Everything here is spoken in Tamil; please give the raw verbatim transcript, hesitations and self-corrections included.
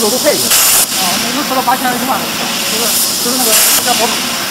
肉都配一个。啊，能能收到八千一万，就是就是那个叫保